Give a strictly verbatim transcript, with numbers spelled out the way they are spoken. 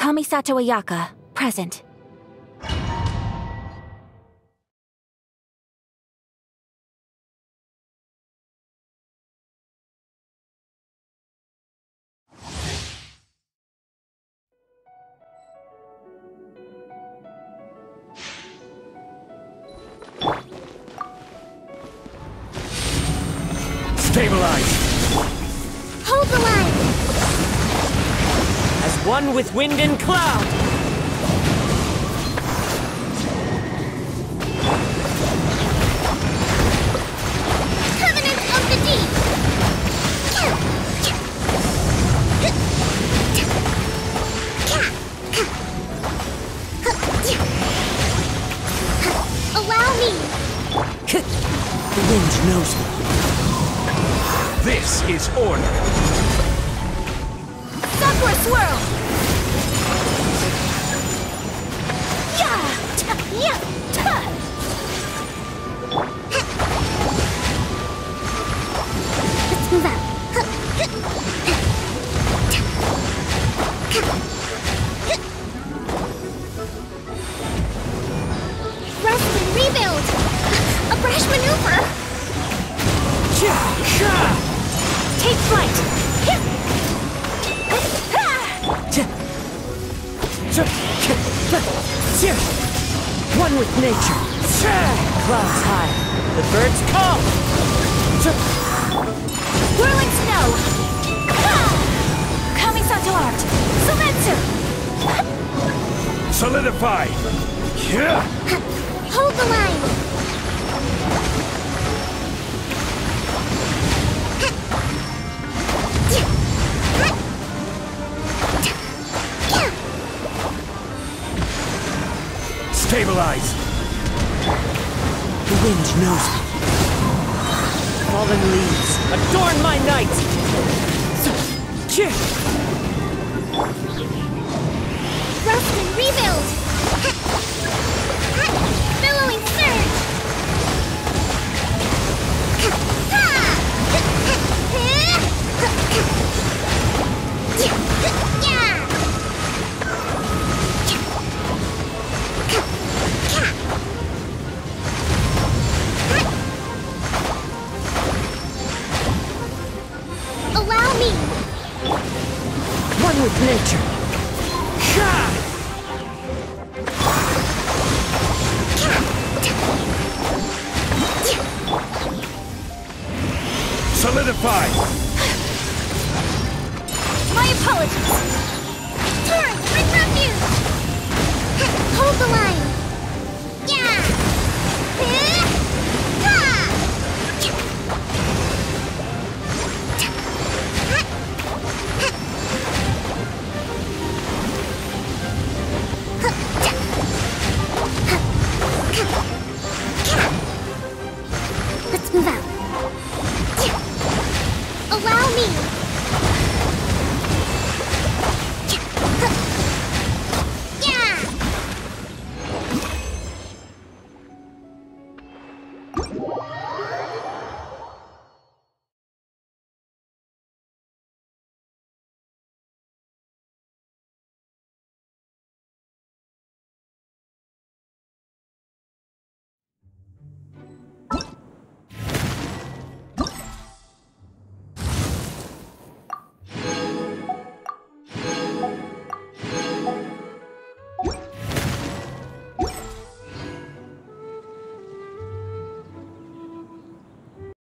Kamisato Ayaka, present. Stabilize! Hold the line! As one with wind and cloud! Covenant of the Deep! Allow me! The wind knows me. This is order! Sakura Swirl! Yeah! Ta! Yeah! Ta! Let's move out. Rest and rebuild! A brash maneuver! Take flight! One with nature. Clouds high. The birds call. Whirling snow! Kamisato art! Sumetsu! Solidify! Yeah! Hold the line! Stabilize! The wind knows me. Fallen leaves, adorn my night! Rest and rebuild! Billowing surge! Allow me! One with nature. Solidify! My apologies!